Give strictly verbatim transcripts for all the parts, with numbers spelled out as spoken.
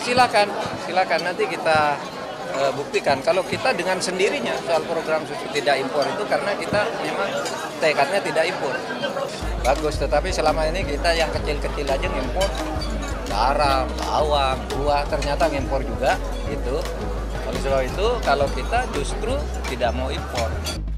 silakan, silakan nanti kita uh, buktikan. Kalau kita dengan sendirinya soal program susu tidak impor itu karena kita memang tekadnya tidak impor. Bagus, tetapi selama ini kita yang kecil-kecil aja ngimpor garam, bawang, buah, ternyata ngimpor juga gitu. Oleh sebab itu kalau kita justru tidak mau impor.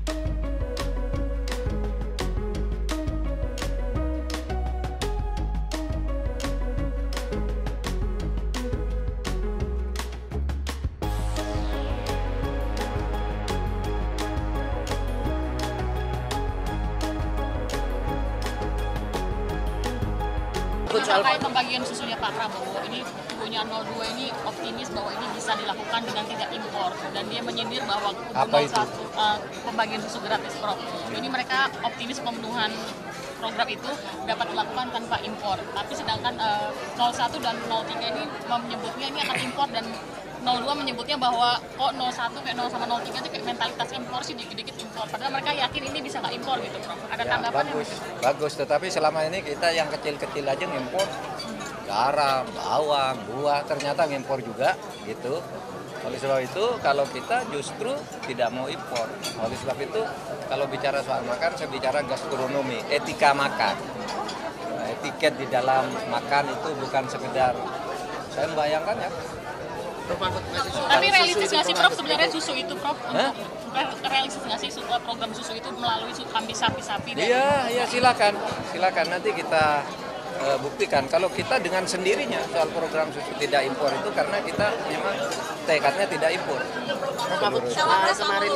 Terkait pembagian susunya Pak Prabowo, ini kubunya nol dua ini optimis bahwa ini bisa dilakukan dengan tidak impor, dan dia menyindir bahwa kubu nol satu uh, pembagian susu gratis, Prof. Ini mereka optimis pemenuhan program itu dapat dilakukan tanpa impor, tapi sedangkan uh, nol satu dan nol tiga ini menyebutnya ini akan impor, dan nol dua menyebutnya bahwa kok nol satu kayak nol sama nol tiga itu kayak mentalitas impor sih, dikit-dikit impor. Padahal mereka yakin ini bisa nggak impor gitu, Prof. Ada ya, tanggapan bagus, yang bagus. Tetapi selama ini kita yang kecil-kecil aja ngimpor garam, bawang, buah, ternyata ngimpor juga gitu. Oleh sebab itu kalau kita justru tidak mau impor. Oleh sebab itu kalau bicara soal makan, saya bicara gastronomi, etika makan. Nah, etiket di dalam makan itu bukan sekedar, saya membayangkan ya. Tapi realistis nggak sih, Prof, sebenarnya susu itu, Prof? Untuk realistis nggak sih program susu itu melalui kambing sapi-sapi? Iya, iya silakan, silakan nanti kita uh, buktikan. Kalau kita dengan sendirinya soal program susu tidak impor itu karena kita memang tekadnya tidak impor. Kemarin.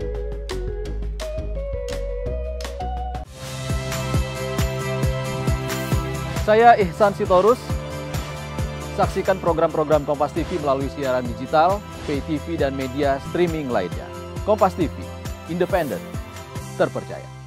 Saya Ihsan Sitorus. Saksikan program-program Kompas T V melalui siaran digital, pay T V, dan media streaming lainnya. Kompas T V, independen, terpercaya.